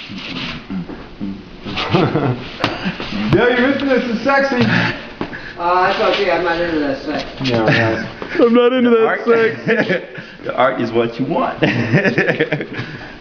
Yeah, you're missing this. It's sexy. That's okay. I'm not into that sex. Yeah, right. I'm not into that sex. The art is what you want.